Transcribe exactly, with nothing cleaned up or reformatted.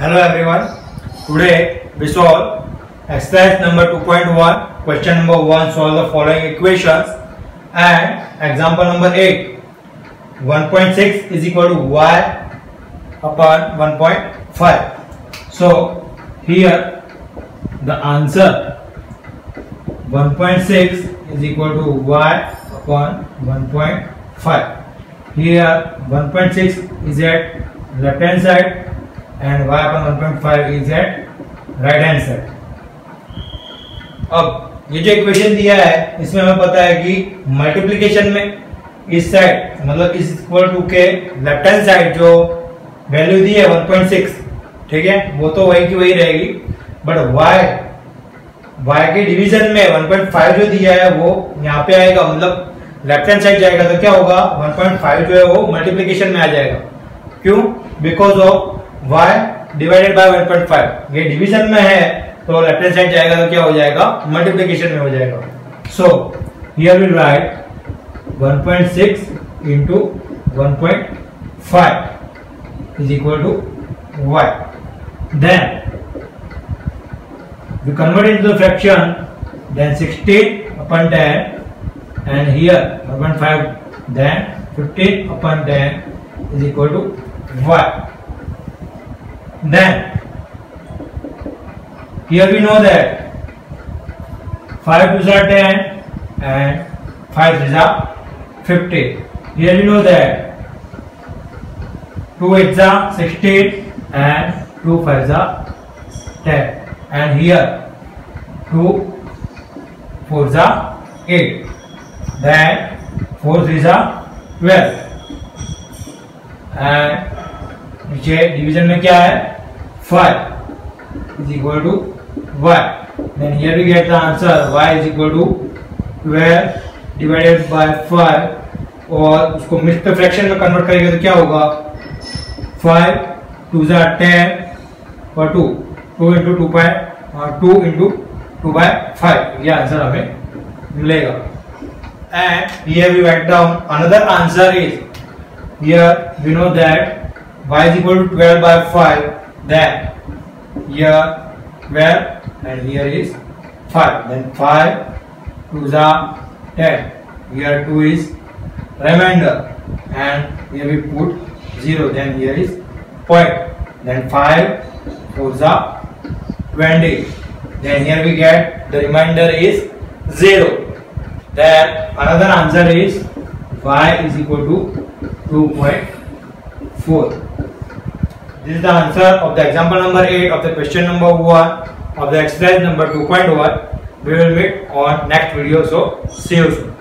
Hello everyone. Today we solve exercise number two point one. Question number one. Solve the following equations. And example number eight. one point six is equal to y upon one point five. So here the answer one point six is equal to y upon one point five. Here one point six is at left hand side and y upon one point five is at right hand side. अब ये जो equation दिया है इसमें हमें पता है कि मल्टीप्लिकेशन में इस साइड मतलब इस इक्वल टू के लेफ्ट हैंड साइड जो वैल्यू दी है one point six, ठीक है, वो तो वही की वही रहेगी, बट y y के डिवीजन में one point five जो दिया है वो यहाँ पे आएगा, मतलब लेफ्ट हैंड साइड जाएगा तो क्या होगा one point five जो है वो मल्टीप्लिकेशन में आ जाएगा. क्यों? Because of y divided by one point five. ये डिवीजन में है तो लेफ्ट हैंड साइड जाएगा तो क्या हो जाएगा मल्टीप्लिकेशन में हो जाएगा. So here we write one point six into one point five is equal to y. Then we convert it into the fraction, then sixteen upon ten, and here one point five, then fifteen upon ten is equal to y. Then here we know that five twos are ten and five threes are fifteen. Here we know that two eights are sixteen and two fives are ten, and here two fours are eight, then four threes are twelve, and नीचे division में क्या है five is equal to y. Then here we get the answer y is equal to twelve divided by five, और उसको mix पे fraction में convert करेंगे तो क्या होगा five twos are ten और two two into two by two into two by five. ये आंसर हमें मिलेगा. And here we write down another answer is, here we know that y is equal to twelve by five, then here twelve and here is five, then five twos are ten, here two is remainder, and here we put zero, then here is point, then five fours are twenty, then here we get the remainder is zero. Then another answer is y is equal to two point four. This is the answer of the example number eight of the question number one of the exercise number two point one. We will meet on next video, so see you soon.